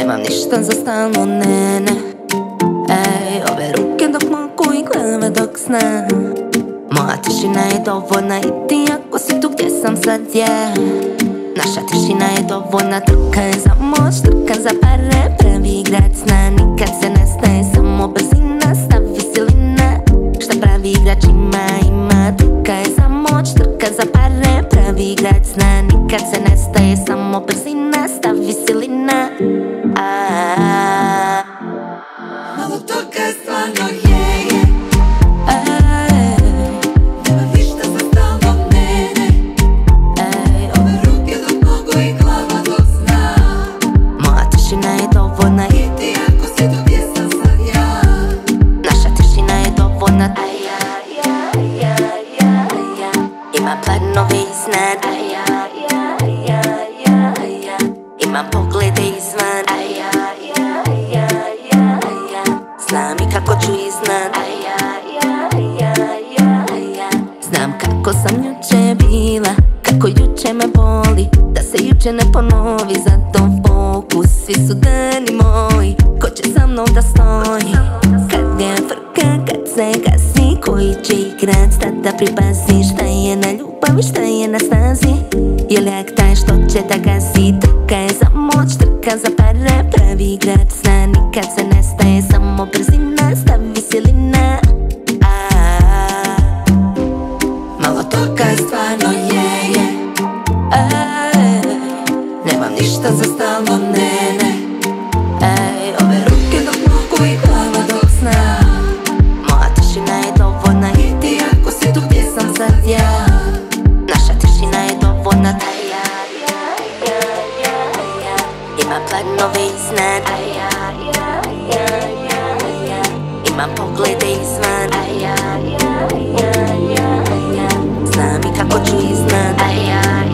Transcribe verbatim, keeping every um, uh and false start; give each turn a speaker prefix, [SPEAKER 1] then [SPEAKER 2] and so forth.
[SPEAKER 1] Nemam ništa za stalno, ne, ne. Ej, ove ruke dok mogu i glava dok zna. Moja tišina je dovoljna i ti ako si tu gdje sam sad, yeah. Naša tišina je dovoljna, trka je za moć, trka za pare. Pravi igrač zna, nikad se ne staje, samo brzina, stavi silina. Šta pravi igrač ima, ima. Trka je za moć, trka za pare. Pravi igrač zna, nikad se ne staje, samo brzina, stavi silina. Aaaa
[SPEAKER 2] Malo toga je stvarno je, je.
[SPEAKER 1] Ej,
[SPEAKER 2] Nemam ništa za stalno, ne, ne.
[SPEAKER 1] ej,
[SPEAKER 2] Ove ruke dok mogu i glava dok zna.
[SPEAKER 1] moja tišina je dovoljna i
[SPEAKER 2] I ti ako si tu gdje sam sad ja.
[SPEAKER 1] naša tišina je dovoljna. Aj, ja, ja, ja, ja, ja. Imam planove iznad. Aj, ja, ja, ja, ja, ja. Imam poglede izvan. Aj, ja, ja, ja, ja, ja. Znam i kako ću iznad. Aj, ja, ja, ja, ja, ja. Znam kako sam juče bila, kako juče me boli, da se juče ne ponovi, zato fokus, svi su dani moji, ko će sa mnom da stoji. Kad je frka, kad se gasi, koji će igrat, tada pripazi. Šta je na ljubavi, šta je na snazi, je lijek taj što će da gasi. Trka je za moć, trka za pare. Pravi igrač zna, nikad se ne staje, samo brzina, stavi silina. Aaaa malo toga je stvarno je, je. Ej, nemam ništa za stalno, ne, ne. Ej, ove ruke dok mogu i glava dok zna. Moja tišina je dovoljna i ti ako si tu gdje sam sad ja. Naša tišina je dovoljna. Aj, ja, ja, ja, ja, ja. Imam planove iznad. Aj, ja, ja, ja, ja, ja. Imam poglede izvan. Aj, ja, ja, ja, ja, ja. Znam i kako ću iznad. Aj, ja,